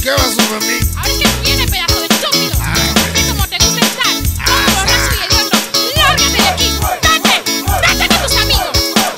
¿Qué pasó, mami? Ahora que viene, pedazo de estúpido. Sé cómo te gusta estar. Todo borracho y hediondo. ¡Lárgate de aquí! ¡Vete con tus amigos!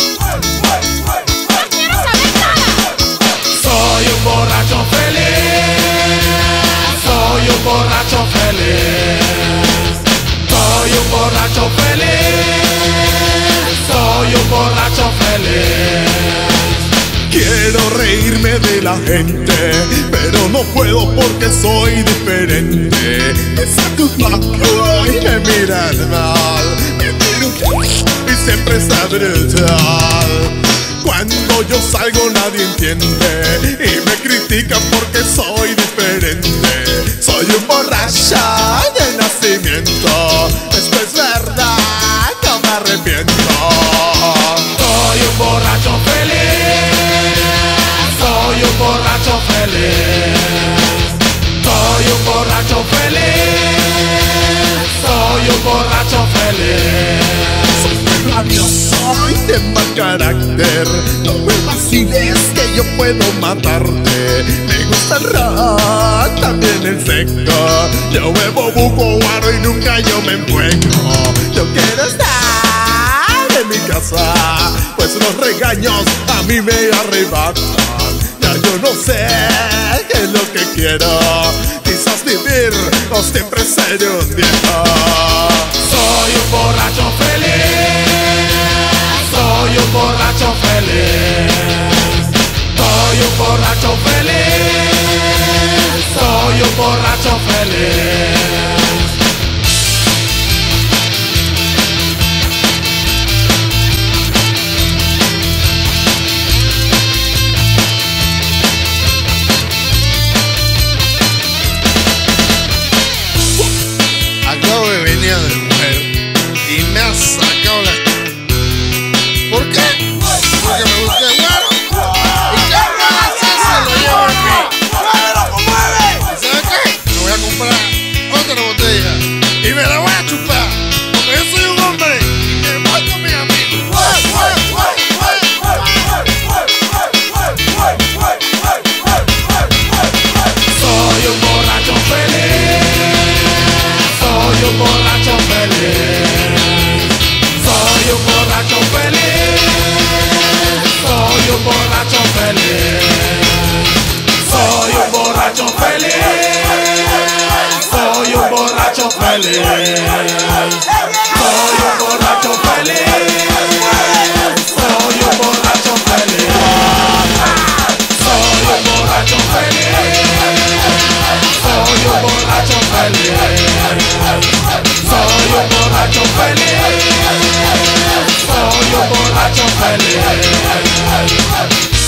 ¡No quiero saber nada! Soy un borracho feliz. Soy un borracho feliz. Soy un borracho feliz. Soy un borracho feliz. Quiero reírme de la gente, pero no puedo porque soy diferente. Esa culpa hoy me miran mal, me miran y siempre está brutal. Cuando yo salgo nadie entiende y me critican porque soy diferente. Soy un borracho de nacimiento, esto es verdad, no me arrepiento. Soy un borracho feliz. Soy un borracho feliz. Soy un borracho feliz. Soy un borracho feliz. Soy rabioso y de mal carácter. No me vaciles que yo puedo matarte. Me gusta el rock, también el seco. Yo bebo buco guaro y nunca yo me encuentro. Yo quiero estar en mi casa, pues los regaños a mí me arrebatan. Ya yo no sé qué es lo que quiero. Quizás vivir o siempre ser un viejo. Soy un borracho feliz. Soy un borracho feliz. Soy un borracho feliz. Soy un borracho feliz. Acabo de venir de mujer y me ha sacado la... ¿Por qué? Porque me gusta el guaro. ¿Y qué gracia se lo llevo a mí? ¿Y sabes qué? Me voy a comprar otra botella y me la voy a chupar. Porque yo soy un hombre y me voy con mis amigos. Soy un borracho feliz. Soy un borracho feliz. Soy un borracho feliz. Soy un borracho feliz. Soy un borracho feliz. Soy un borracho feliz. Soy un borracho feliz. Soy un borracho feliz. Soy un borracho feliz. Soy un borracho feliz. Soy un borracho feliz. Soy un borracho feliz.